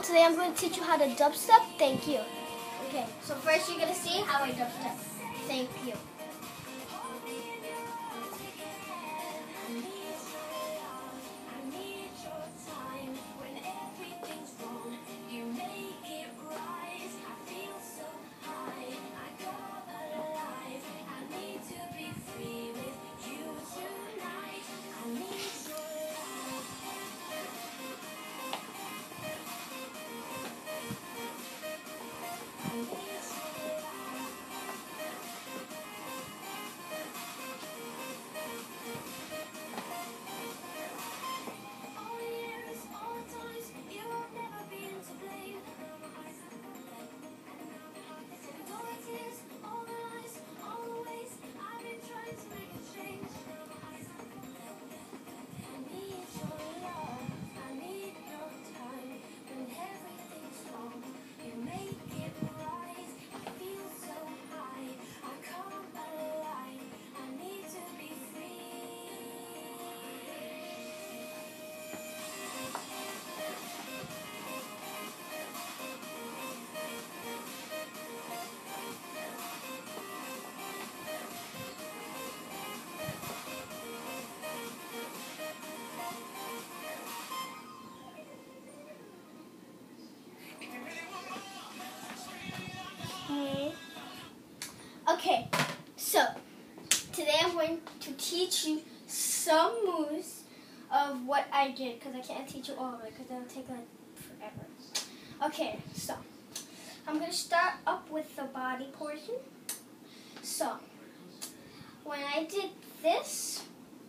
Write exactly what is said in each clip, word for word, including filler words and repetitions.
today I'm going to teach you how to dubstep. Thank you. Okay, so first you're going to see how I dubstep. Thank you. Okay, so today I'm going to teach you some moves of what I did, because I can't teach you all of it because it'll take like forever. Okay, so I'm going to start up with the body portion. So when I did this,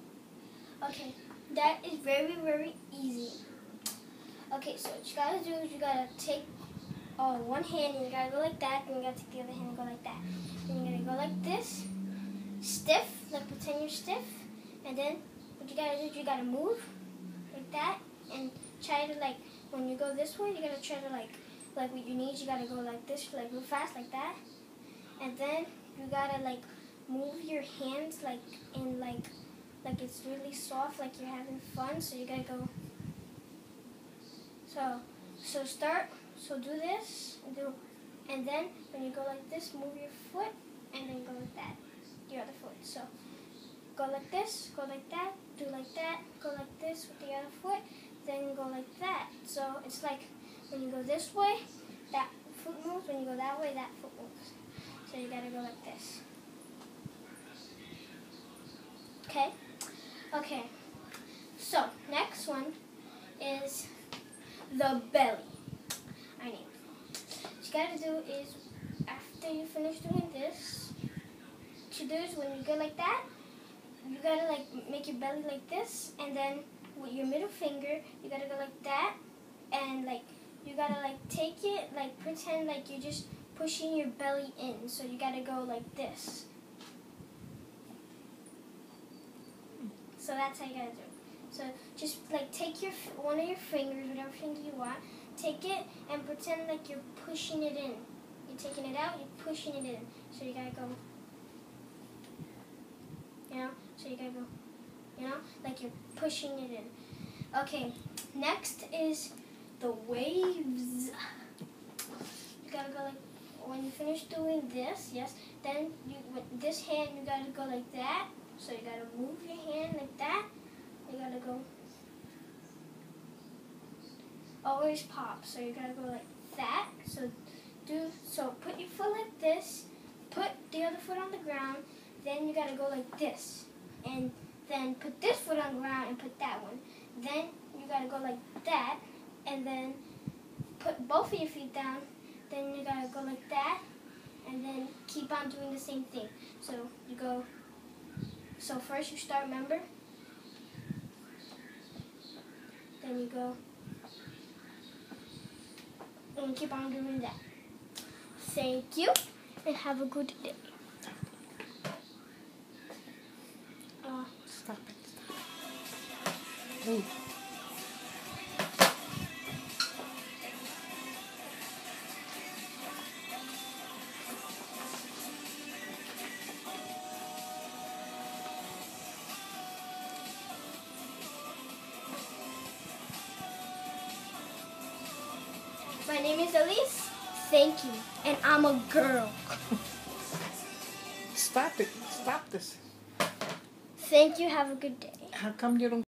okay, that is very, very easy. Okay, so what you gotta do is you gotta take oh, one hand and you gotta go like that, and you gotta take the other hand and go like that. And you're gonna go like this, stiff, like pretend you're stiff, and then what you gotta do is you gotta move like that, and try to like, when you go this way, you gotta try to like, like with your knees, you gotta go like this, like real fast, like that. And then you gotta like move your hands like in like, like it's really soft, like you're having fun, so you gotta go. So, so start, so do this, and do, and then when you go like this, move your foot, and then go like that, your other foot. So, go like this, go like that, do like that, go like this with the other foot, then go like that. So, it's like, when you go this way, that foot moves, when you go that way, that foot moves. So, you gotta go like this. Okay? Okay. So, next one is the belly. I mean, what you gotta do is, after you finish doing this, what you do is when you go like that, you gotta like make your belly like this, and then with your middle finger, you gotta go like that, and like, you gotta like take it, like pretend like you're just pushing your belly in, so you gotta go like this. So that's how you gotta do it. So just like take your one of your fingers, whatever finger you want, take it and pretend like you're pushing it in. You're taking it out, you're pushing it in. So you gotta go, you know, so you gotta go, you know, like you're pushing it in. Okay, next is the waves. You gotta go like, when you finish doing this, yes, then you, with this hand, you gotta go like that. So you gotta move your hand like that. You gotta go, always pop, so you gotta go like that. So do, so put your foot like this, put the other foot on the ground, then you gotta go like this. And then put this foot on the ground and put that one. Then you gotta go like that, and then put both of your feet down, then you gotta go like that, and then keep on doing the same thing. So you go, so first you start, remember? Then you go, and keep on doing that. Thank you, and have a good day. Uh, Stop it. Ooh. My name is Elise. Thank you. And I'm a girl. Stop it. Stop this. Thank you. Have a good day. How come you don't